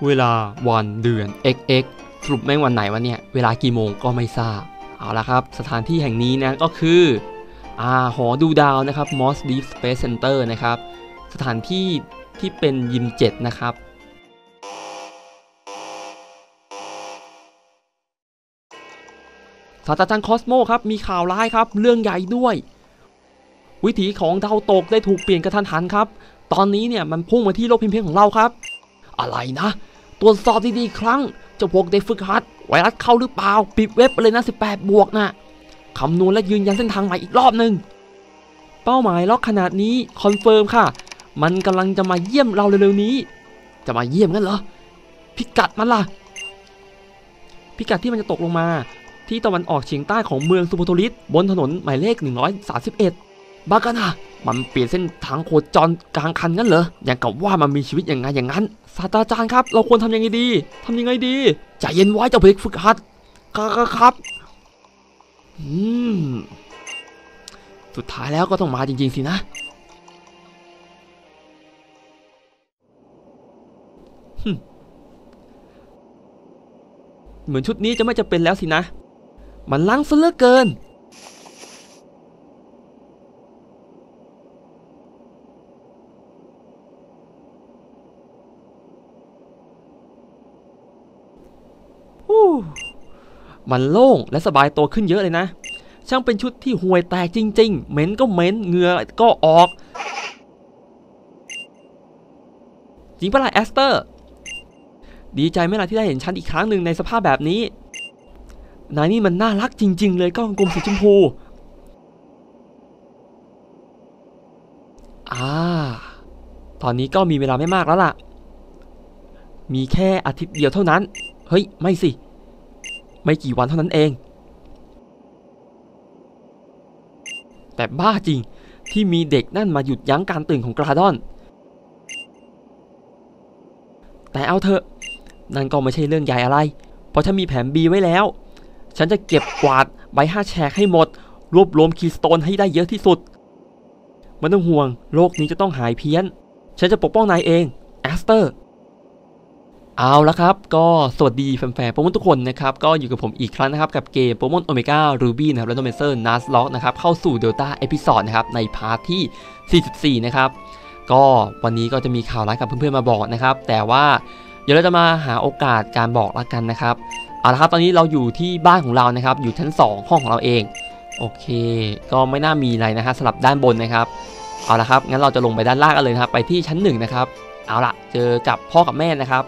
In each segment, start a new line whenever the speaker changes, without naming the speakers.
เวลาวันเดือน xx สรุปแม่งวันไหนวะเนี่ยเวลากี่โมงก็ไม่ทราบเอาละครับสถานที่แห่งนี้นะก็คือหอดูดาวนะครับ Moss Deep Space Center นะครับสถานที่ที่เป็นยิม7นะครับศาสตราจารย์คอสโมครับมีข่าวร้ายครับเรื่องใหญ่ด้วยวิถีของดาวตกได้ถูกเปลี่ยนกระทันหันครับตอนนี้เนี่ยมันพุ่งมาที่โลกพิมพ์เพของเราครับอะไรนะตรวจสอบดีๆครั้งเจ้าพวกเด็กฝึกหัดไวรัสเข้าหรือเปล่าปิดเว็บไปเลยนะ18 บวกนะคำนวณและยืนยันเส้นทางใหม่อีกรอบหนึ่งเป้าหมายล็อกขนาดนี้คอนเฟิร์มค่ะมันกำลังจะมาเยี่ยมเราเร็วๆนี้จะมาเยี่ยมงั้นเหรอพิกัดมันล่ะพิกัดที่มันจะตกลงมาที่ตะวันออกเฉียงใต้ของเมืองซูโพโทลิสบนถนนหมายเลข131บ้ากันนะมันเปลี่ยนเส้นทางโคจรกลางคันงั้นเหรออย่างกับว่ามันมีชีวิตอย่างไงอย่างนั้นศาสตราจารย์ครับเราควรทำยังไงดีใจเย็นไว้เจ้าเด็กฝึกหัดครับสุดท้ายแล้วก็ต้องมาจริงๆสินะเหมือนชุดนี้จะไม่จะเป็นแล้วสินะมันลังซะเหลือเกินมันโล่งและสบายตัวขึ้นเยอะเลยนะช่างเป็นชุดที่ห่วยแตกจริงๆเหม็นก็เหม็นเหงื่อก็ออกจริงปะล่ะแอสเตอร์ดีใจไหมล่ะที่ได้เห็นฉันอีกครั้งหนึ่งในสภาพแบบนี้นายนี่มันน่ารักจริงๆเลยก้องกลมสีชมพูตอนนี้ก็มีเวลาไม่มากแล้วล่ะมีแค่อาทิตย์เดียวเท่านั้นเฮ้ยไม่สิไม่กี่วันเท่านั้นเองแต่บ้าจริงที่มีเด็กนั่นมาหยุดยั้งการตื่นของกราดอนแต่เอาเถอะนั่นก็ไม่ใช่เรื่องใหญ่อะไรเพราะฉันมีแผน B ไว้แล้วฉันจะเก็บกวาดใบ5 แฉกให้หมดรวบรวมคีย์สโตนให้ได้เยอะที่สุดไม่ต้องห่วงโลกนี้จะต้องหายเพี้ยนฉันจะปกป้องนายเองแอสเตอร์เอาละครับก็สวัสดีแฟนๆโปเกมอนทุกคนนะครับก็อยู่กับผมอีกครั้งนะครับกับเกมโปเกมอนโอเมก้ารูบี้นะครับและโนเมเซอร์นัสล็อกนะครับเข้าสู่เดลต้าเอพิโซดนะครับในพาร์ทที่44นะครับก็วันนี้ก็จะมีข่าวร้ายกับเพื่อนๆมาบอกนะครับแต่ว่าเดี๋ยวเราจะมาหาโอกาสการบอกละกันนะครับเอาละครับตอนนี้เราอยู่ที่บ้านของเรานะครับอยู่ชั้น2ห้องของเราเองโอเคก็ไม่น่ามีอะไรนะฮะสำหรับด้านบนนะครับเอาละครับงั้นเราจะลงไปด้านล่างกันเลยนะครับไปที่ชั้น1นะครับเอาละเจอกับพ่อกับแม่นะครับ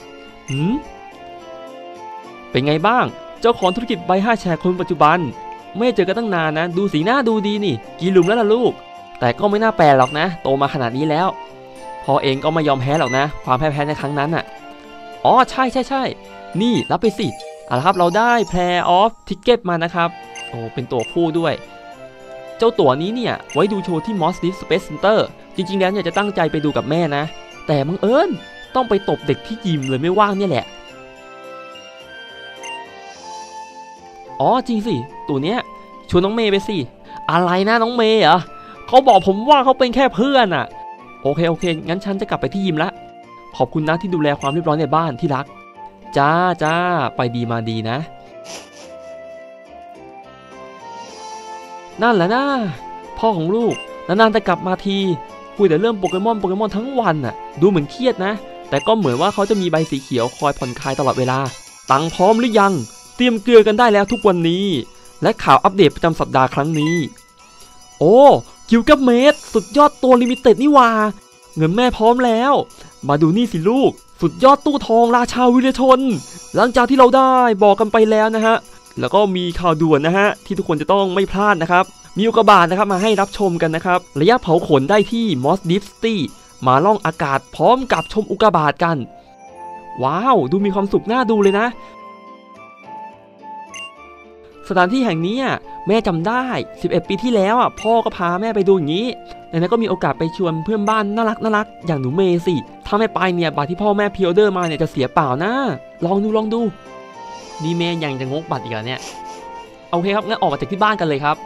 เป็นไงบ้างเจ้าของธุรกิจใบ5 แฉกคนปัจจุบันไม่เจอกันตั้งนานนะดูสีหน้าดูดีนี่กี่หลุมแล้วล่ะลูกแต่ก็ไม่น่าแปลกหรอกนะโตมาขนาดนี้แล้วพ่อเองก็ไม่ยอมแพ้หรอกนะความแพ้ในครั้งนั้นน่ะอ๋อใช่นี่รับไปสิเอาละครับเราได้แพลออฟทิกเก็ตมานะครับโอ้เป็นตัวคู่ด้วยเจ้าตั๋วนี้เนี่ยไว้ดูโชว์ที่ Moss Deep Space Center จริงๆแล้วเนี่ยจะตั้งใจไปดูกับแม่นะแต่บังเอิญต้องไปตบเด็กที่ยิมเลยไม่ว่างเนี่ยแหละอ๋อจริงสิตัวเนี้ยชวนน้องเมย์ไปสิอะไรนะน้องเมย์เหรอเขาบอกผมว่าเขาเป็นแค่เพื่อนอะโอเคงั้นฉันจะกลับไปที่ยิมละขอบคุณนะที่ดูแลความเรียบร้อยในบ้านที่รักจ้าไปดีมาดีนะนั่นแหละนะพ่อของลูกนานๆจะกลับมาทีคุยแต่เรื่องโปเกมอนทั้งวันน่ะดูเหมือนเครียดนะแต่ก็เหมือนว่าเขาจะมีใบสีเขียวคอยผ่อนคลายตลอดเวลาตังพร้อมหรือยังเตรียมเกลือกันได้แล้วทุกวันนี้และข่าวอัปเดตประจำสัปดาห์ครั้งนี้โอ้กิลกัมเมดสุดยอดตัวลิมิเต็ดนี่ว่าเงินแม่พร้อมแล้วมาดูนี่สิลูกสุดยอดตู้ทองราชาวิรชนหลังจากที่เราได้บอกกันไปแล้วนะฮะแล้วก็มีข่าวด่วนนะฮะที่ทุกคนจะต้องไม่พลาดนะครับมีอุกกาบาตนะครับมาให้รับชมกันนะครับระยะเผาขนได้ที่ Moss Deep City มาล่องอากาศพร้อมกับชมอุกกาบาตกันว้าวดูมีความสุขน่าดูเลยนะสถานที่แห่งนี้แม่จำได้11 ปีที่แล้วพ่อก็พาแม่ไปดูอย่างนี้ดังนั้นก็มีโอกาสไปชวนเพื่อนบ้านน่ารักอย่างหนูเมย์สิถ้าไม่ไปเนี่ยบัตรที่พ่อแม่พรีออเดอร์มาเนี่ยจะเสียเปล่านะลองดูนี่เมย์ยังจะงกบัตรอีกเหรอเนี่ยโอเคครับงั้นออกมาจากที่บ้านกันเลยครับ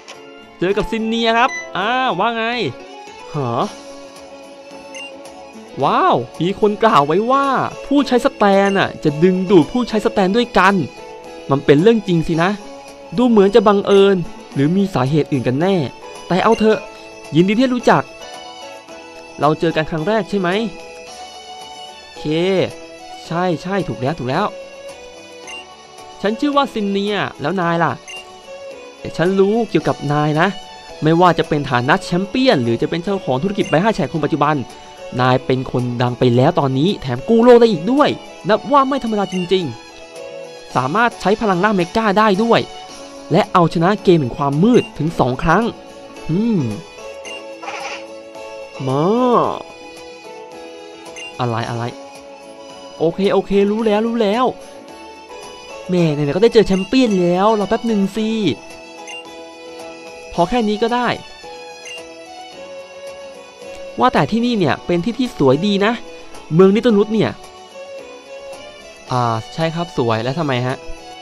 เจอกับซินเนียครับว่าไงหรอว้าวมีคนกล่าวไว้ว่าผู้ใช้สแตนน่ะจะดึงดูดผู้ใช้สแตนด้วยกันมันเป็นเรื่องจริงสินะดูเหมือนจะบังเอิญหรือมีสาเหตุอื่นกันแน่แต่เอาเถอะยินดีที่รู้จักเราเจอกันครั้งแรกใช่ไหมเคใช่ถูกแล้วฉันชื่อว่าซินเนียแล้วนายล่ะฉันรู้เกี่ยวกับนายนะไม่ว่าจะเป็นฐานะแชมเปี้ยนหรือจะเป็นเจ้าของธุรกิจใบ5 แฉกคนปัจจุบันนายเป็นคนดังไปแล้วตอนนี้แถมกู้โลกได้อีกด้วยนับว่าไม่ธรรมดาจริงๆสามารถใช้พลังร่างเมกาได้ด้วยและเอาชนะเกมแห่งความมืดถึง2 ครั้งมาอะไรโอเครู้แล้วแม่ไหนๆก็ได้เจอแชมเปี้ยนแล้วรอแป๊บหนึ่งสิพอแค่นี้ก็ได้ว่าแต่ที่นี่เนี่ยเป็นที่สวยดีนะเมืองนิตนุสเนี่ยใช่ครับสวยแล้วทำไมฮะ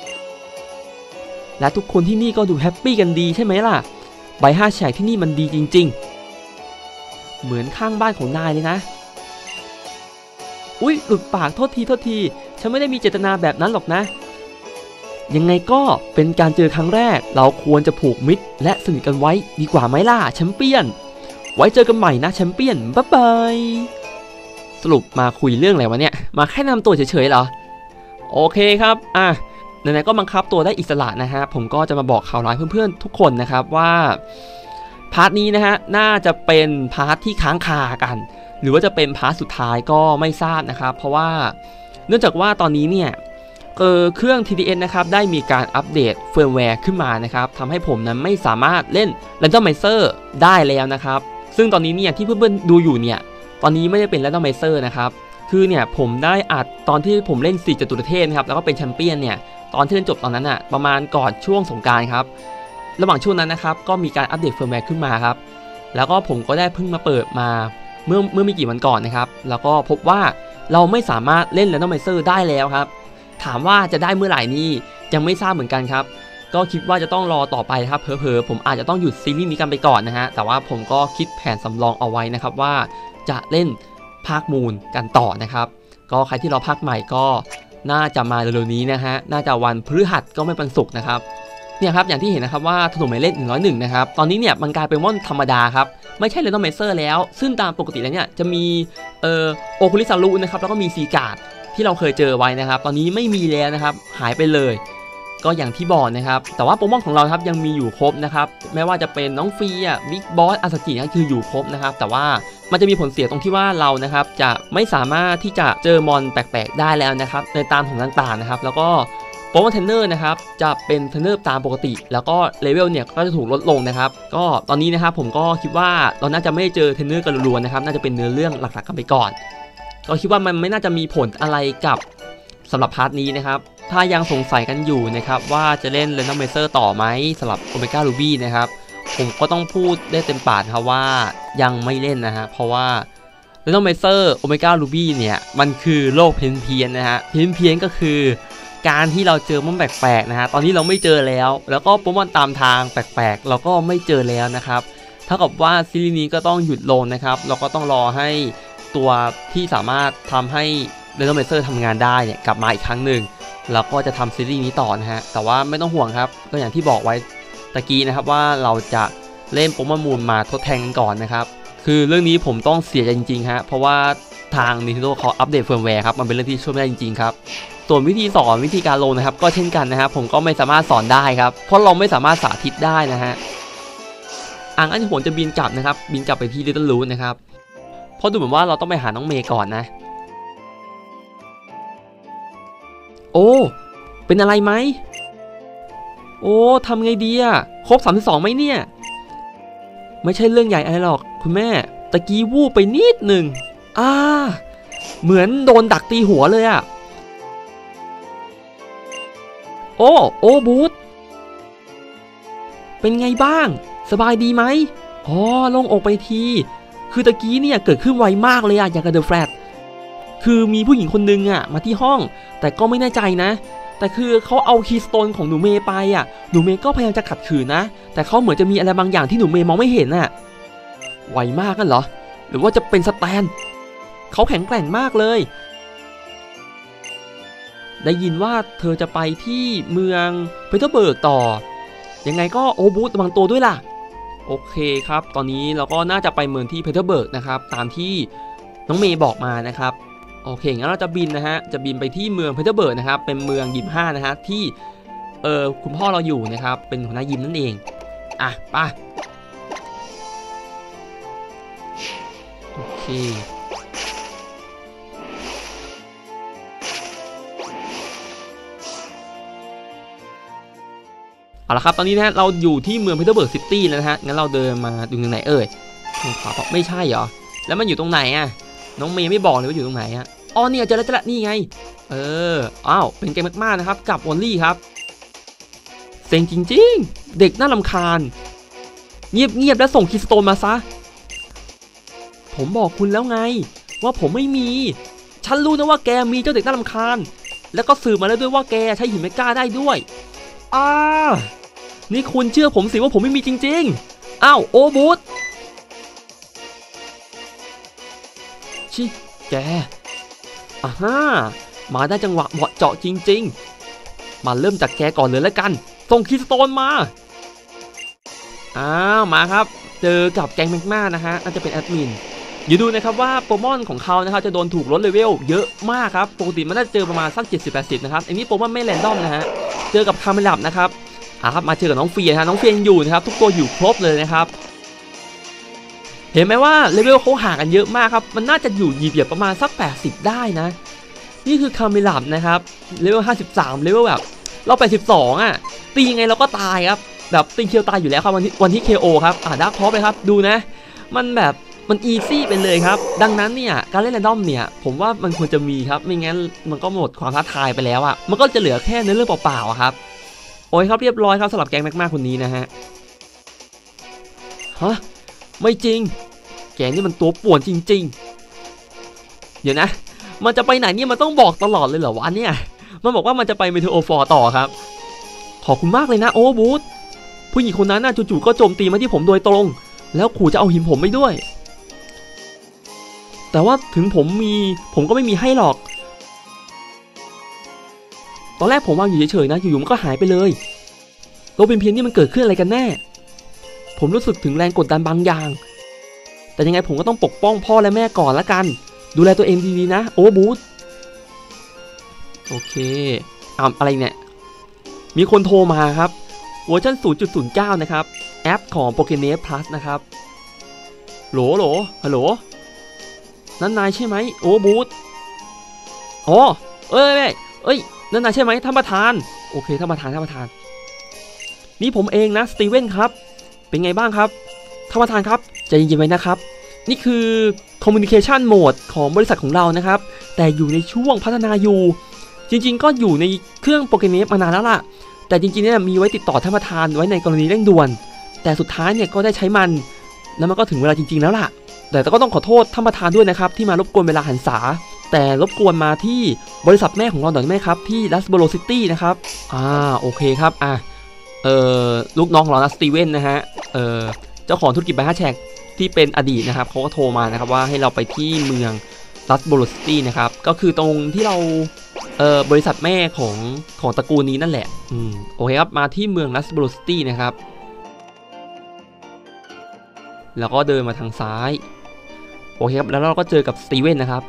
และทุกคนที่นี่ก็ดูแฮปปี้กันดีใช่ไหมล่ะใบ5 แฉกที่นี่มันดีจริงๆเหมือนข้างบ้านของนายเลยนะอุ๊ยหลุดปากโทษทีฉันไม่ได้มีเจตนาแบบนั้นหรอกนะยังไงก็เป็นการเจอครั้งแรกเราควรจะผูกมิตรและสนิทกันไว้ดีกว่าไหมล่ะแชมเปี้ยนไว้เจอกันใหม่นะแชมเปี้ยนบ๊ายบายสรุปมาคุยเรื่องอะไรวะเนี่ยมาแค่นำตัวเฉยๆเหรอโอเคครับไหนๆก็บังคับตัวได้อิสระนะฮะผมก็จะมาบอกข่าวร้ายเพื่อนๆทุกคนนะครับว่าพาร์ทนี้นะฮะน่าจะเป็นพาร์ทที่ค้างคากันหรือว่าจะเป็นพาร์ทสุดท้ายก็ไม่ทราบนะครับเพราะว่าเนื่องจากว่าตอนนี้เนี่ยเครื่อง TDS นะครับได้มีการอัปเดตเฟิร์มแวร์ขึ้นมานะครับทำให้ผมนั้นไม่สามารถเล่น Randomizer ได้แล้วนะครับซึ่งตอนนี้เนี่ยที่เพื่อนๆดูอยู่เนี่ยตอนนี้ไม่ได้เป็น Randomizer นะครับคือเนี่ยผมได้อัดตอนที่ผมเล่น4 จตุรเทพนะครับแล้วก็เป็นแชมเปี้ยนเนี่ยตอนที่เล่นจบตอนนั้นอ่ะประมาณก่อนช่วงสงกรานต์ครับระหว่างช่วงนั้นนะครับก็มีการอัปเดตเฟิร์มแวร์ขึ้นมาครับแล้วก็ผมก็ได้เพิ่งมาเปิดมาเมื่อไม่กี่วันก่อนนะครับแล้วก็พบว่าเราไม่สามารถเล่น Randomizer ได้แล้วครับถามว่าจะได้เมื่อไหร่นี่ยังไม่ทราบเหมือนกันครับก็คิดว่าจะต้องรอต่อไปครับเผลอๆผมอาจจะต้องหยุดซีรีส์นี้กันไปก่อนนะฮะแต่ว่าผมก็คิดแผนสำรองเอาไว้นะครับว่าจะเล่นภาคมูลกันต่อนะครับก็ใครที่รอภาคใหม่ก็น่าจะมาเร็วๆนี้นะฮะน่าจะวันพฤหัสก็ไม่เป็นศุกร์นะครับเนี่ยครับอย่างที่เห็นนะครับว่าถนนหมายเลข101นะครับตอนนี้เนี่ยมันกลายเป็นม่อนธรรมดาครับไม่ใช่เรนโดเมเซอร์แล้วซึ่งตามปกติแล้วเนี่ยจะมีโอคุลิซารุนะครับแล้วก็มีซีการ์ดที่เราเคยเจอไว้นะครับตอนนี้ไม่มีแล้วนะครับหายไปเลยก็อย่างที่บอกนะครับแต่ว่าโปเกมอนของเราครับยังมีอยู่ครบนะครับไม่ว่าจะเป็นน้องฟีบิ๊กบอสอาซาจิก็คืออยู่ครบนะครับแต่ว่ามันจะมีผลเสียตรงที่ว่าเรานะครับจะไม่สามารถที่จะเจอมอนแปลกๆได้แล้วนะครับในตามของต่างๆนะครับแล้วก็โปเกมอนเทรนเนอร์นะครับจะเป็นเทรนเนอร์ตามปกติแล้วก็เลเวลเนี่ยก็จะถูกลดลงนะครับก็ตอนนี้นะครับผมก็คิดว่าเราน่าจะไม่เจอเทรนเนอร์กันรัวๆนะครับน่าจะเป็นเนื้อเรื่องหลักๆกันไปก่อนก็คิดว่ามันไม่น่าจะมีผลอะไรกับสำหรับพาร์ทนี้นะครับถ้ายังสงสัยกันอยู่นะครับว่าจะเล่น Randomizer ต่อไหมสำหรับ Omega Ruby นะครับผมก็ต้องพูดได้เต็มปากครับว่ายังไม่เล่นนะฮะเพราะว่า Randomizer Omega Ruby เนี่ยมันคือโลกเพี้ยนๆนะฮะเพี้ยนก็คือการที่เราเจอมอนแปลกๆนะฮะตอนนี้เราไม่เจอแล้วก็โปเกมอนตามทางแปลกๆเราก็ไม่เจอแล้วนะครับเท่ากับว่าซีรีส์นี้ก็ต้องหยุดลงนะครับเราก็ต้องรอให้ตัวที่สามารถทำให้Randomizer ทำงานได้เนี่ยกลับมาอีกครั้งหนึ่งแล้วก็จะทำซีรีส์นี้ต่อนะฮะแต่ว่าไม่ต้องห่วงครับก็อย่างที่บอกไว้ตะกี้นะครับว่าเราจะเล่นโปเกมอนมูนมาทดแทนกันก่อนนะครับคือเรื่องนี้ผมต้องเสียใจจริงๆฮะเพราะว่าทาง Nintendo เขาอัปเดตเฟิร์มแวร์ครับมันเป็นเรื่องที่ช่วยไม่ได้จริงๆครับส่วนวิธีสอนวิธีการลงนะครับก็เช่นกันนะครับผมก็ไม่สามารถสอนได้ครับเพราะเราไม่สามารถสาธิตได้นะฮะงั้นผมจะบินกลับนะครับบินกลับไปที่ Little Root นะครับเพราะดูเหมือนว่าเราต้องไปหาน้องเมย์ก่อนนะโอ้เป็นอะไรไหมโอ้ทำไงดีอะครบ32ไหมเนี่ยไม่ใช่เรื่องใหญ่อะไรหรอกคุณแม่ตะกี้วูบไปนิดหนึ่งเหมือนโดนดักตีหัวเลยอะโอ้บูธเป็นไงบ้างสบายดีไหมลงอกไปทีคือตะกี้เนี่ยเกิดขึ้นไวมากเลยอะอย่างกับเดอะแฟลชคือมีผู้หญิงคนนึงอะมาที่ห้องแต่ก็ไม่แน่ใจนะแต่คือเขาเอาคีย์สโตนของหนูเมย์ไปอะหนูเมย์ก็พยายามจะขัดขืนนะแต่เขาเหมือนจะมีอะไรบางอย่างที่หนูเมย์มองไม่เห็นอะไวมากกันเหรอหรือว่าจะเป็นสแตนเขาแข็งแกร่งมากเลยได้ยินว่าเธอจะไปที่เมืองเพเทอร์เบิร์กต่อยังไงก็โอบูธระวังตัวด้วยล่ะโอเคครับตอนนี้เราก็น่าจะไปเมืองที่เพเทอร์เบิร์กนะครับตามที่น้องเมย์บอกมานะครับโอเคงั้นเราจะบินนะฮะจะบินไปที่เมืองเพเทอร์เบิร์กนะครับเป็นเมืองยิม5นะฮะที่คุณพ่อเราอยู่นะครับเป็นหัวหน้ายิมนั่นเองอ่ะไปโอเคเอาละครับตอนนี้นะเราอยู่ที่เมืองเพเทอร์เบิร์กซิตี้แล้วนะฮะงั้นเราเดินมาดูตรงไหนทางขวาไม่ใช่เหรอแล้วมันอยู่ตรงไหนอ่ะน้องเมย์ไม่บอกเลยว่าอยู่ตรงไหนอ่ะอ๋อเนี่ยเจอแล้วนี่ไงอ้าวเป็นเกมมากๆนะครับกับวอลลี่ครับเซ็งจริงๆเด็กน่ารำคาญเงียบแล้วส่งคีย์สโตนมาซะผมบอกคุณแล้วไงว่าผมไม่มีฉันรู้นะว่าแกมีเจ้าเด็กน่ารำคาญแล้วก็สืบมาแล้วด้วยว่าแกใช้หินเมกาได้ด้วยนี่คุณเชื่อผมสิว่าผมไม่มีจริงๆอ้าวโอบูธชิแกมาได้จังหวะเหมาะเจาะจริงๆมาเริ่มจากแกก่อนเลยแล้วกันส่งคีย์สโตนมามาครับเจอกับแก๊งแมกมานะฮะน่าจะเป็นแอดมินอยู่ดูนะครับว่าโปเกมอนของเขานะครับจะโดนถูกลดเลเวลเยอะมากครับปกติมันน่าจะเจอประมาณสัก70-80นะครับอันนี้โปเกมอนไม่แรนดอมนะฮะเจอกับคาเมลับนะครับครับมาเจอกับน้องเฟียนะฮะน้องเฟียยังอยู่นะครับทุกตัวอยู่ครบเลยนะครับเห็นไหมว่าเลเวลเขาห่างกันเยอะมากครับมันน่าจะอยู่เหยียบประมาณสัก80ได้นะนี่คือคาเมลับนะครับเลเวล53เลเวลแบบเรา82ตียังไงเราก็ตายครับแบบตีเคียวตายอยู่แล้วครับวันที่ KO ครับดาร์คฮอปไปครับดูนะมันอีซี่ไปเลยครับดังนั้นเนี่ยการเล่นแรนดอมเนี่ยผมว่ามันควรจะมีครับไม่งั้นมันก็หมดความท้าทายไปแล้วมันก็จะเหลือแค่เนื้อเรื่องเปล่าๆครับโอ้ยครับเรียบร้อยครับสำหรับแก๊งแมกมาคนนี้นะฮะไม่จริงแกนี่มันตัวป่วนจริงๆเดี๋ยวนะมันจะไปไหนเนี่ยมันต้องบอกตลอดเลยเหรอวะเนี่ยมันบอกว่ามันจะไปเมเทโอฟอร์ต่อครับขอบคุณมากเลยนะโอบูธผู้หญิงคนนั้นน่ะจู่ๆก็โจมตีมาที่ผมโดยตรงแล้วขู่จะเอาหินผมไปด้วยแต่ว่าถึงผมก็ไม่มีให้หรอกตอนแรกผมวางอยู่เฉยๆนะอยู่ๆมันก็หายไปเลยโลเป็นเพียงนี่มันเกิดขึ้นอะไรกันแน่ผมรู้สึกถึงแรงกดดันบางอย่างแต่ยังไงผมก็ต้องปกป้องพ่อและแม่ก่อนละกันดูแลตัวเองดีๆนะโอบูธโอเคอะไรเนี่ยมีคนโทรมาครับเวอร์ชัน 0.09 นะครับแอปของ Pokénet Plus นะครับโหลฮัลโหลนั่นนายใช่ไหมโอบูธเอ้ยนั่นนายใช่ไหมท่านประธานโอเคท่านประธานนี่ผมเองนะสตีเวนครับเป็นไงบ้างครับท่านประธานครับใจเย็นๆไว้นะครับนี่คือ Communication Mode ของบริษัทของเรานะครับแต่อยู่ในช่วงพัฒนาอยู่จริงๆก็อยู่ในเครื่องโปเกเนฟมานานแล้วล่ะแต่จริงๆเนี่ยมีไว้ติดต่อท่านประธานไว้ในกรณีเร่งด่วนแต่สุดท้ายเนี่ยก็ได้ใช้มันแล้วมันก็ถึงเวลาจริงๆแล้วล่ะแต่ก็ต้องขอโทษท่านประธานด้วยนะครับที่มารบกวนเวลาหันษาแต่รบกวนมาที่บริษัทแม่ของเราหน่อยได้ไหมครับที่ลัสโบโรซิตี้นะครับโอเคครับลูกน้องของเราสตีเวนนะฮะเจ้าของธุรกิจไบฮัทแชกที่เป็นอดีตนะครับเขาก็โทรมานะครับว่าให้เราไปที่เมืองลัสโบโรซิตี้นะครับก็คือตรงที่เราบริษัทแม่ของตระกูลนี้นั่นแหละโอเคครับมาที่เมืองลัสโบโรซิตี้นะครับแล้วก็เดินมาทางซ้ายโอเคครับแล้วเราก็เจอกับสตีเวนนะครับ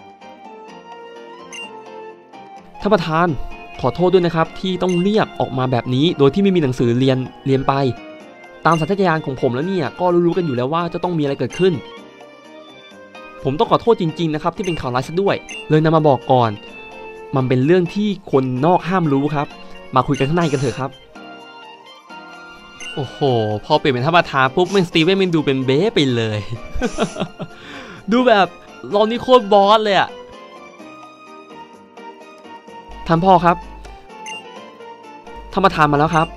ท่านประธานขอโทษด้วยนะครับที่ต้องเรียกออกมาแบบนี้โดยที่ไม่มีหนังสือเรียนไปตามสัญชาตญาณของผมแล้วเนี่ยก็รู้กันอยู่แล้วว่าจะต้องมีอะไรเกิดขึ้นผมต้องขอโทษจริงๆนะครับที่เป็นข่าวร้ายซะด้วยเลยนำมาบอกก่อนมันเป็นเรื่องที่คนนอกห้ามรู้ครับมาคุยกันข้างในกันเถอะครับโอ้โหพอเปลี่ยนเป็นท่านประธานปุ๊บสตีเวนมันดูเป็นเบ้ไปเลย ดูแบบเรานี่โคตรบอสเลยอะท่านพ่อครับท่านประธานมาแล้วครับ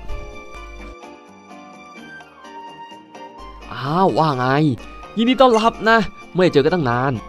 ว่าไงยินดีต้อนรับนะไม่เจอกันตั้งนาน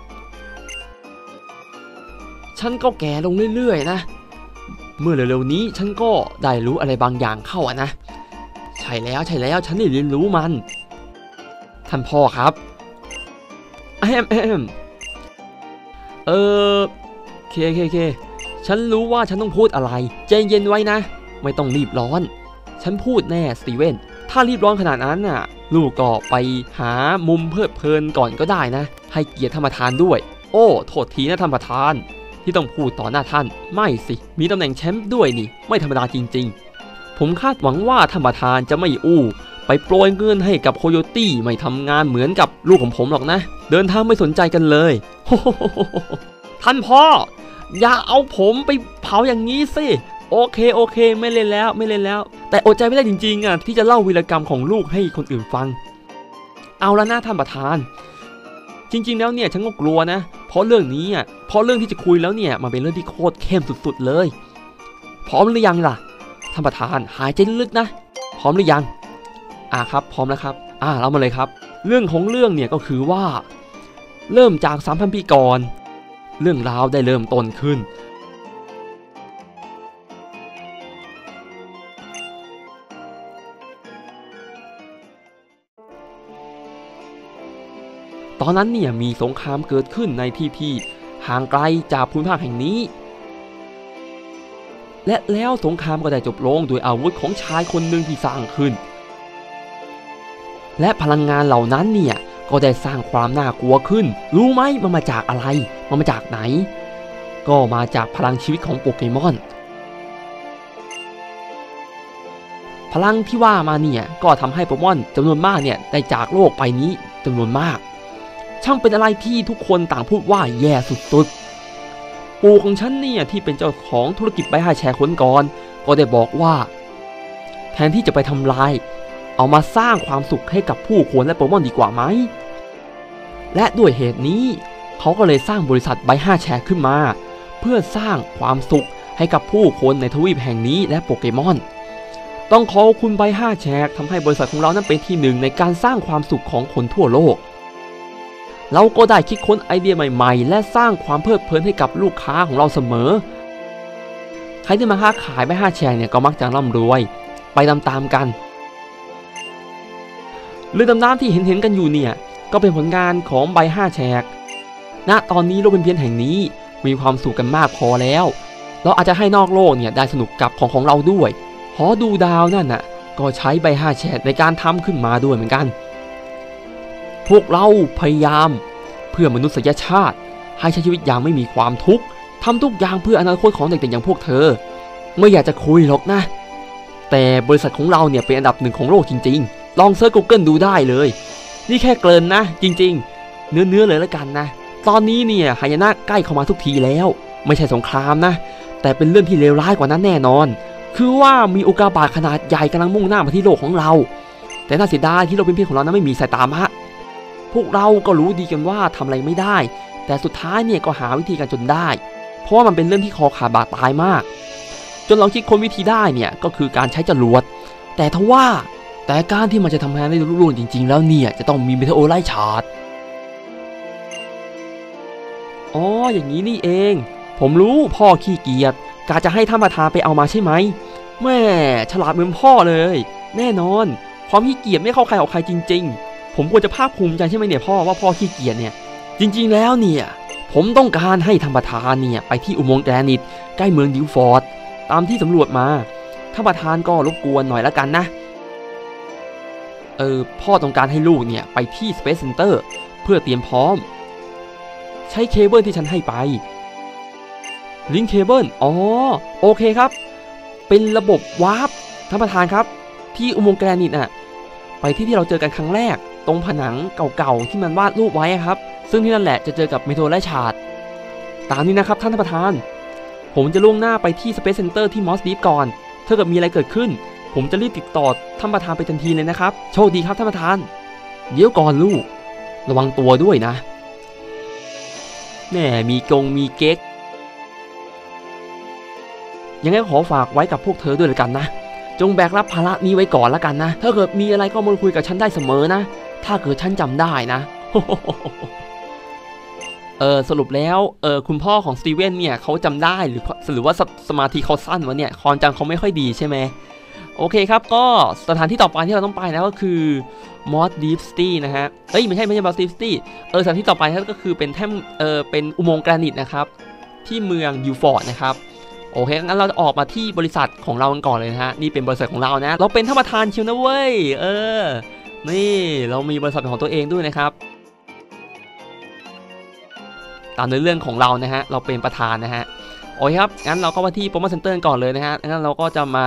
ฉันก็แก่ลงเรื่อยๆนะเมื่อเร็วๆนี้ฉันก็ได้รู้อะไรบางอย่างเข้านะใช่แล้วฉันได้เรียนรู้มันท่านพ่อครับเออเคฉันรู้ว่าฉันต้องพูดอะไรใจเย็นไว้นะไม่ต้องรีบร้อนฉันพูดแน่สตีเวนถ้ารีบร้อนขนาดนั้นน่ะลูกก็ไปหามุมเพลิดเพลินก่อนก็ได้นะให้เกียรติท่านประธานด้วยโอ้โทษทีนะท่านประธานที่ต้องพูดต่อหน้าท่านไม่สิมีตำแหน่งแชมป์ด้วยนี่ไม่ธรรมดาจริงๆผมคาดหวังว่าท่านประธานจะไม่อู้ไปโปรยเงินให้กับโคโยตี้ไม่ทำงานเหมือนกับลูกของผมหรอกนะเดินทางไม่สนใจกันเลยท่านพ่ออย่าเอาผมไปเผาอย่างนี้สิโอเคไม่เล่นแล้วแต่อดใจไม่ได้จริงๆอ่ะที่จะเล่าวีรกรรมของลูกให้คนอื่นฟังเอาละนะท่านประธานจริงๆแล้วเนี่ยฉันก็กลัวนะเพราะเรื่องนี้อ่ะเพราะเรื่องที่จะคุยแล้วเนี่ยมันเป็นเรื่องที่โคตรเข้มสุดๆเลยพร้อมหรือยังล่ะท่านประธานหายใจลึกๆนะพร้อมหรือยังครับพร้อมแล้วครับเรามาเลยครับเรื่องของเรื่องเนี่ยก็คือว่าเริ่มจาก 3,000 ปีก่อนเรื่องราวได้เริ่มต้นขึ้นตอนนั้นเนี่ยมีสงครามเกิดขึ้นในที่ห่างไกลจากภูมิภาคแห่งนี้และแล้วสงครามก็ได้จบลงด้วยอาวุธของชายคนหนึ่งที่สร้างขึ้นและพลังงานเหล่านั้นเนี่ยก็ได้สร้างความน่ากลัวขึ้นรู้ไหมมันมาจากอะไรมันมาจากไหนก็มาจากพลังชีวิตของโปเกมอนพลังที่ว่ามาเนี่ยก็ทำให้โปเกมอนจำนวนมากเนี่ยได้จากโลกใบนี้จำนวนมากช่างเป็นอะไรที่ทุกคนต่างพูดว่าแย่สุดๆปู่ของฉันเนี่ยที่เป็นเจ้าของธุรกิจใบ5แชร์คนก่อนก็ได้บอกว่าแทนที่จะไปทำลายเอามาสร้างความสุขให้กับผู้คนและโปเกมอนดีกว่าไหมและด้วยเหตุนี้เขาก็เลยสร้างบริษัทใบ5แชร์ขึ้นมาเพื่อสร้างความสุขให้กับผู้คนในทวีปแห่งนี้และโปเกมอนต้องขอบคุณใบ5แชร์ทำให้บริษัทของเรานั้นเป็นที่หนึ่งในการสร้างความสุขของคนทั่วโลกเราก็ได้คิดค้นไอเดียใหม่ๆและสร้างความเพลิดเพลินให้กับลูกค้าของเราเสมอใครที่มาค้าขายใบ5แชร์เนี่ยก็มักจะร่ำรวยไปตามๆกันเรือดำน้ำที่เห็นกันอยู่เนี่ยก็เป็นผลงานของใบ5แฉกณตอนนี้โลกเป็นเพียงแห่งนี้มีความสุขกันมากพอแล้วเราอาจจะให้นอกโลกเนี่ยได้สนุกกับของเราด้วยหอดูดาวนั่นน่ะก็ใช้ใบ5แฉกในการทำขึ้นมาด้วยเหมือนกันพวกเราพยายามเพื่อมนุษยชาติให้ใช้ชีวิตอย่างไม่มีความทุกข์ทำทุกอย่างเพื่ออนาคตของเด็กๆอย่างพวกเธอไม่อยากจะคุยหรอกนะแต่บริษัทของเราเนี่ยเป็นอันดับ1ของโลกจริงๆลองเซิร์ช Google ดูได้เลยนี่แค่เกริ่นนะจริงๆเนื้อเลยแล้วกันนะตอนนี้เนี่ยหายนะใกล้เข้ามาทุกทีแล้วไม่ใช่สงครามนะแต่เป็นเรื่องที่เลวร้ายกว่านั้นแน่นอนคือว่ามีอุกกาบาตขนาดใหญ่กำลังมุ่งหน้ามาที่โลกของเราแต่น่าเสียดายที่โลกเป็นเพียงของเรานั้นไม่มีสายตามะพวกเราก็รู้ดีกันว่าทำอะไรไม่ได้แต่สุดท้ายเนี่ยก็หาวิธีกันจนได้เพราะว่ามันเป็นเรื่องที่คอขาดบาดตายมากจนเราคิดค้นวิธีได้เนี่ยก็คือการใช้จรวดแต่การที่มันจะทำงานได้รุ่งเรืองจริงๆแล้วเนี่ยจะต้องมีเมเทโอไลท์ชาร์จอย่างนี้นี่เองผมรู้พ่อขี้เกียจกะจะให้ท่านประธานไปเอามาใช่ไหมแม่ฉลาดเหมือนพ่อเลยแน่นอนความขี้เกียจไม่เข้าใครออกใครจริงๆผมควรจะภาคภูมิใจใช่ไหมเนี่ยพ่อว่าพ่อขี้เกียจเนี่ยจริงๆแล้วเนี่ยผมต้องการให้ท่านประธานเนี่ยไปที่อุโมงค์แกรนิตใกล้เมืองดิวฟอร์ดตามที่สำรวจมาท่านประธานก็รบกวนหน่อยละกันนะพ่อต้องการให้ลูกเนี่ยไปที่ Space Center เพื่อเตรียมพร้อมใช้เคเบิลที่ฉันให้ไปลิงก์เคเบิลโอเคครับเป็นระบบวาร์ปท่านประธานครับที่อุโมงค์แกรนิตไปที่เราเจอกันครั้งแรกตรงผนังเก่าๆที่มันวาดรูปไว้ครับซึ่งที่นั่นแหละจะเจอกับเมโทรและชาร์ดตามนี้นะครับท่านประธานผมจะล่วงหน้าไปที่ Space Center ที่มอสดีฟก่อนถ้าเกิดมีอะไรเกิดขึ้นผมจะรีบติดต่อท่านประธานไปทันทีเลยนะครับโชคดีครับท่านประธานเดี๋ยวก่อนลูกระวังตัวด้วยนะแม่มีเก๊กยังไงขอฝากไว้กับพวกเธอด้วยละกันนะจงแบกรับภาระนี้ไว้ก่อนละกันนะถ้าเกิดมีอะไรก็มาคุยกับฉันได้เสมอนะถ้าเกิดฉันจำได้นะสรุปแล้วคุณพ่อของสตีเวนเนี่ยเขาจำได้หรือว่าสมาธิเขาสั้นวะเนี่ยความจำเขาไม่ค่อยดีใช่ไหมโอเคครับก็สถานที่ต่อไปที่เราต้องไปนะก็คือมอสดีฟสตี้นะฮะไม่ใช่มอสดีฟสตี้สถานที่ต่อไปก็คือเป็นแท่นเป็นอุโมงค์แกรนิตนะครับที่เมืองยูฟอร์ดนะครับโอเคงั้นเราจะออกมาที่บริษัทของเรากันก่อนเลยนะฮะนี่เป็นบริษัทของเรานะเราเป็นท่านประธานชิวนะเว้ยนี่เรามีบริษัทของตัวเองด้วยนะครับตามในเรื่องของเรานะฮะเราเป็นประธานนะฮะโอเคครับงั้นเราก็มาที่โปรโมชั่นเซ็นเตอร์ก่อนเลยนะฮะงั้นเราก็จะมา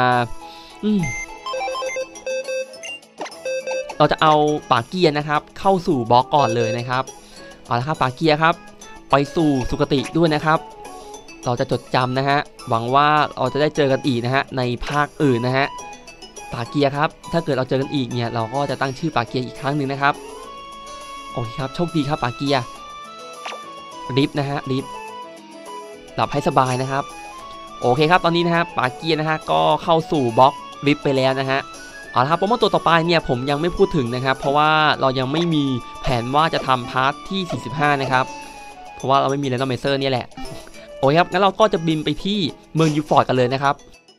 เราจะเอาปาเกียนะครับเข้าสู่บล็อกก่อนเลยนะครับเอาละครับปาเกียครับไปสู่สุคติด้วยนะครับเราจะจดจำนะฮะหวังว่าเราจะได้เจอกันอีกนะฮะในภาคอื่นนะฮะปาเกียครับถ้าเกิดเราเจอกันอีกเนี่ยเราก็จะตั้งชื่อปาเกียอีกครั้งหนึ่งนะครับโอเคครับโชคดีครับปาเกียลิฟนะฮะลิฟหลับให้สบายนะครับโอเคครับตอนนี้นะฮะปาเกียนะฮะก็เข้าสู่บล็อกลิฟไปแล้วนะฮะเอาละครับโปรโมทตัวต่อไปเนี่ยผมยังไม่พูดถึงนะครับเพราะว่าเรายังไม่มีแผนว่าจะทำพาร์ทที่45นะครับเพราะว่าเราไม่มีแรนดอมไมเซอร์เนี่ยแหละโอเคครับงั้นเราก็จะบินไปที่เมืองยูฟอร์ดกันเลยนะครับ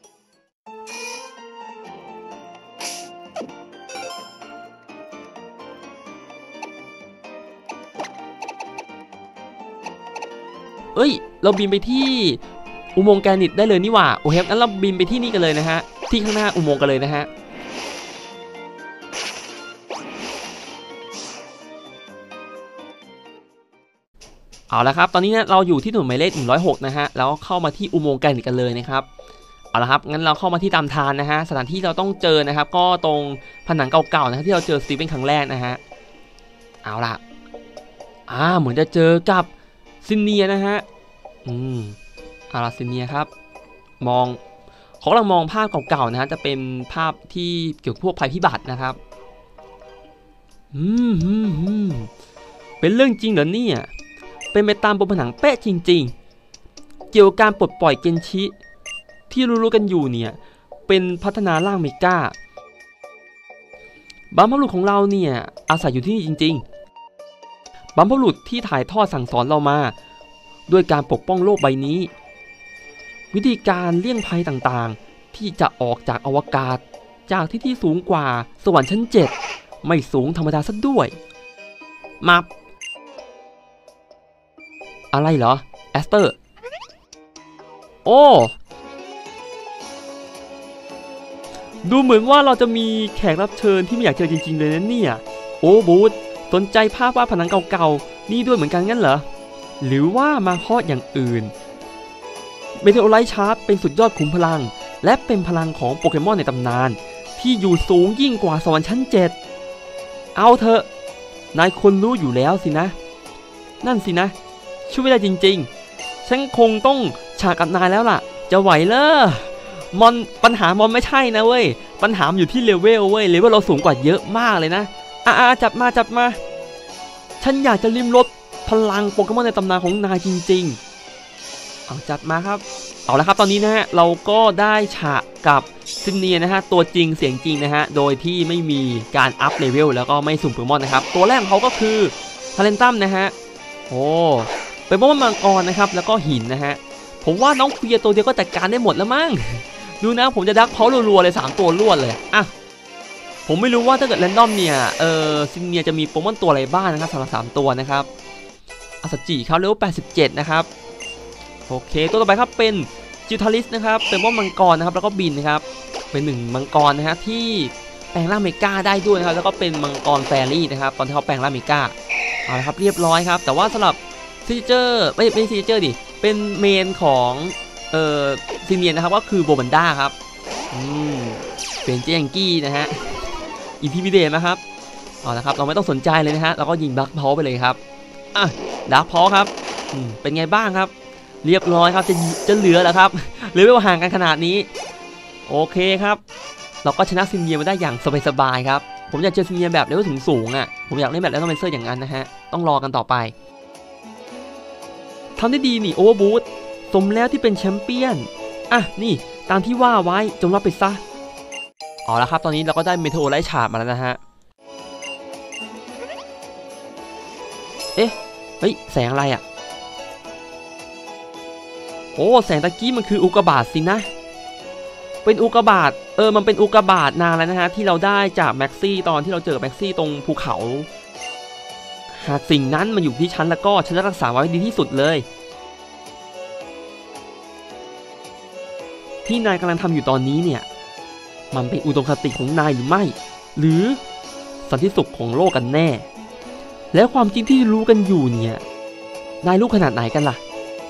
เราบินไปที่อุโมงค์แกรนิตได้เลยนี่หว่าโอเคงั้นเราบินไปที่นี่กันเลยนะฮะที่ข้างหน้าอุโมงค์กันเลยนะฮะเอาละครับตอนนี้เราอยู่ที่ถนนหมายเลข106นะฮะแล้วเข้ามาที่อุโมงค์แกรนิตกันเลยนะครับเอาละครับงั้นเราเข้ามาที่ตามทางนะฮะสถานที่เราต้องเจอนะครับก็ตรงผนังเก่าๆนะที่เราเจอสตีฟเป็นครั้งแรกนะฮะเอาละเหมือนจะเจอกับซินเนียนะฮะอาราซินเนียครับเขากำลังมองภาพเก่าๆนะฮะจะเป็นภาพที่เกี่ยวกับพวกภัยพิบัตินะครับเป็นเรื่องจริงเหรอเนี่ยเป็นไปตามบนผนังเป๊ะจริงๆเกี่ยวกับการปลดปล่อยเกนชิที่รู้ๆกันอยู่เนี่ยเป็นพัฒนาร่างเมกาบัมพบุรุษของเราเนี่ยอาศัยอยู่ที่นี่จริงๆบัมพบุรุษที่ถ่ายทอดสั่งสอนเรามาด้วยการปกป้องโลกใบนี้วิธีการเลี่ยงภัยต่างๆที่จะออกจากอวกาศจากที่สูงกว่าสวรรค์ชั้น7ไม่สูงธรรมดาซะด้วยมับอะไรเหรอแอสเตอร์โอ้ดูเหมือนว่าเราจะมีแขกรับเชิญที่ไม่อยากเจอจริงๆเลยนะเนี่ยโอ้บูธสนใจภาพวาดผนังเก่าๆนี่ด้วยเหมือนกันงั้นเหรอหรือว่ามาเพราะอย่างอื่นเมเทโอไลท์ชาร์ปเป็นสุดยอดขุมพลังและเป็นพลังของโปเกมอนในตำนานที่อยู่สูงยิ่งกว่าสวรรค์ชั้น7เอาเถอะนายคนรู้อยู่แล้วสินะนั่นสินะช่วยไม่ได้จริงๆฉันคงต้องฉากกับนายแล้วล่ะจะไหวเหรอปัญหามอนไม่ใช่นะเว้ยปัญหาอยู่ที่เลเวลเว้ยเลเวลเราสูงกว่าเยอะมากเลยนะจับมาฉันอยากจะลิ้มรสพลังโปเกมอนในตำนานของนายจริงๆเอาจัดมาครับเอาละครับตอนนี้นะฮะเราก็ได้ฉากกับซินเนียนะฮะตัวจริงเสียงจริงนะฮะโดยที่ไม่มีการอัพเลเวลแล้วก็ไม่สุ่มโปเกมอนนะครับตัวแรกของเขาก็คือทาเลนตัมนะฮะโอ้เป็นโปเกมอนมังกรนะครับแล้วก็หินนะฮะผมว่าน้องเฟียตัวเดียวก็จัดการได้หมดแล้วมั้งดูนะผมจะดักเพารัวๆเลย3ตัวรวดเลยผมไม่รู้ว่าถ้าเกิดแรนดอมเนี่ยซินเนียจะมีโปเกมอนตัวอะไรบ้างนะครับสำหรับ3ตัวนะครับอาสจิเขาเลเวล87นะครับโอเคตัวต่อไปครับเป็นจิวทาริสนะครับเป็นว่ามังกรนะครับแล้วก็บินนะครับเป็น1มังกรนะฮะที่แปลงร่างเมกาได้ด้วยนะครับแล้วก็เป็นมังกรแฟรี่นะครับตอนที่เขาแปลงร่างเมกาเอาละครับเรียบร้อยครับแต่ว่าสำหรับซิเจอร์ไม่ซิเจอร์ดิเป็นเมนของซินเนียนะครับก็คือโบบันด้าครับเป็นเจงกี้นะฮะอินทิมิเดตนะครับเอาละครับเราไม่ต้องสนใจเลยนะฮะเราก็ยิงดักพอไปเลยครับดักพอครับเป็นไงบ้างครับเรียบร้อยครับจะเหลือแล้วครับเลเวลห่างกันขนาดนี้โอเคครับเราก็ชนะซินเนียมาได้อย่างสบายๆครับผมอยากเจอซินเนียแบบเลเวลสูงผมอยากเล่นแบบแล้วต้องเป็นเซอร์อย่างนั้นนะฮะต้องรอกันต่อไปทำได้ดีนี่โอเวอร์บูทสมแล้วที่เป็นแชมเปี้ยนนี่ตามที่ว่าไว้จงรับไปซะเอาละครับตอนนี้เราก็ได้เมโทไลท์ฉาบมาแล้วนะฮะเฮ้ยแสงอะไรโอ้แสงตะกี้มันคืออุกกาบาตสินะเป็นอุกกาบาตมันเป็นอุกกาบาตนานแล้วนะฮะที่เราได้จากแม็กซี่ตอนที่เราเจอแม็กซี่ตรงภูเขาหากสิ่งนั้นมันอยู่ที่ฉันแล้วก็ฉันจะรักษาไว้ดีที่สุดเลยที่นายกำลังทำอยู่ตอนนี้เนี่ยมันเป็นอุดมคติของนายหรือไม่หรือสันติสุขของโลกกันแน่แล้วความจริงที่รู้กันอยู่เนี่ยนายรู้ขนาดไหนกันล่ะ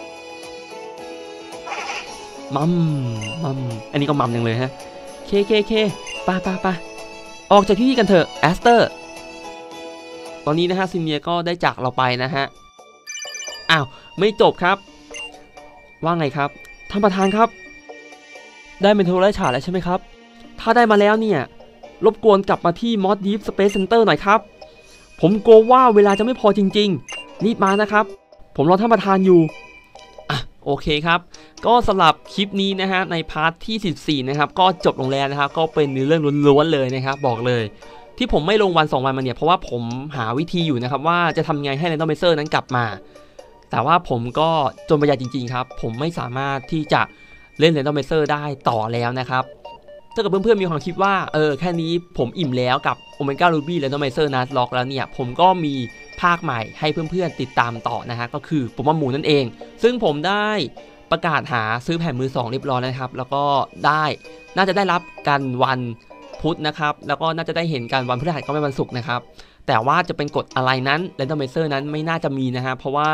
มัมอันนี้ก็มัมยังเลยฮะเคไปออกจากที่นี่กันเถอะแอสเตอร์ตอนนี้นะฮะซินเนียก็ได้จากเราไปนะฮะอ้าวไม่จบครับว่าไงครับท่านประธานครับได้เป็นโทรฉาแล้วใช่ไหมครับถ้าได้มาแล้วเนี่ยรบกวนกลับมาที่มอสดีฟสเปซเซ็นเตอร์หน่อยครับผมกลัวว่าเวลาจะไม่พอจริงๆรีบมานะครับผมรอท่านประธานอยู่โอเคครับก็สำหรับคลิปนี้นะฮะในพาร์ทที่14นะครับก็จบลงแล้วนะครับก็เป็นเรื่องล้วนๆเลยนะครับบอกเลยที่ผมไม่ลงวัน2วันมาเนี่ยเพราะว่าผมหาวิธีอยู่นะครับว่าจะทำไงให้แรนดอมไมเซอร์นั้นกลับมาแต่ว่าผมก็จนปัญญาจริงๆครับผมไม่สามารถที่จะเล่นแรนดอมไมเซอร์ได้ต่อแล้วนะครับถ้าเกิดเพื่อนๆมีความคิดว่าแค่นี้ผมอิ่มแล้วกับ Omega Ruby Randomizer Nuzlocke แล้วเนี่ยผมก็มีภาคใหม่ให้เพื่อนๆติดตามต่อนะฮะก็คือโปเกมอนมูนั่นเองซึ่งผมได้ประกาศหาซื้อแผ่นมือ2เรียบร้อยนะครับแล้วก็น่าจะได้รับกันวันพุธนะครับแล้วก็น่าจะได้เห็นกันวันพฤหัสก็ไม่วันศุกร์นะครับแต่ว่าจะเป็นกฎอะไรนั้น Randomizer นั้นไม่น่าจะมีนะฮะเพราะว่า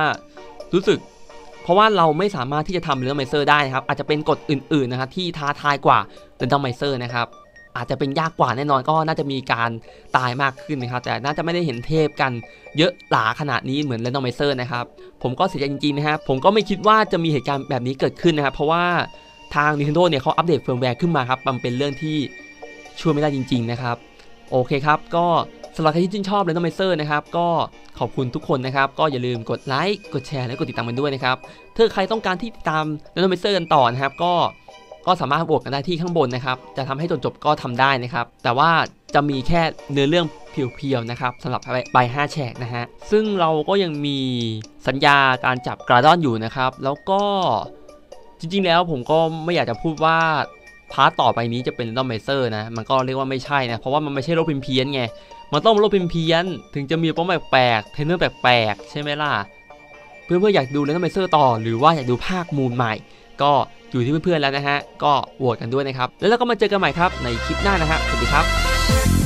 เราไม่สามารถที่จะทำ Randomizer ได้นะครับอาจจะเป็นกฎอื่นๆนะครับที่ท้าทายกว่า Randomizer นะครับอาจจะเป็นยากกว่าแน่นอนก็น่าจะมีการตายมากขึ้นนะครับแต่น่าจะไม่ได้เห็นเทพกันเยอะหลาขนาดนี้เหมือน Randomizer นะครับผมก็เสียใจจริงๆนะครับผมก็ไม่คิดว่าจะมีเหตุการณ์แบบนี้เกิดขึ้นนะครับเพราะว่าทาง Nintendo เนี่ยเขาอัปเดตเฟิร์มแวร์ขึ้นมาครับมันเป็นเรื่องที่ช่วยไม่ได้จริงๆนะครับโอเคครับก็สำหรับใครที่ชื่นชอบ Randomizer นะครับก็ขอบคุณทุกคนนะครับก็อย่าลืมกดไลค์กดแชร์และกดติดตามกันด้วยนะครับถ้าใครต้องการที่ติดตาม Randomizer กันต่อนะครับก็สามารถโหวตกันได้ที่ข้างบนนะครับจะทำให้จนจบก็ทำได้นะครับแต่ว่าจะมีแค่เนื้อเรื่องเพียวๆนะครับสำหรับใบ5แฉกนะฮะซึ่งเราก็ยังมีสัญญาการจับกราดอนอยู่นะครับแล้วก็จริงๆแล้วผมก็ไม่อยากจะพูดว่าพาร์ทต่อไปนี้จะเป็น Randomizer นะมันก็เรียกว่าไม่ใช่นะเพราะว่ามันไม่ใช่โลกพิมพ์เพี้ยนไงมันต้องโลกพิมพ์เพี้ยนถึงจะมีป้อมแปลกๆเทรนเนอร์แปลกๆใช่ไหมล่ะเพื่อนๆอยากดู Randomizer ต่อหรือว่าอยากดูภาคมูนใหม่ก็อยู่ที่เพื่อนๆแล้วนะฮะก็โหวตกันด้วยนะครับแล้วเราก็มาเจอกันใหม่ครับในคลิปหน้านะฮะสวัสดีครับ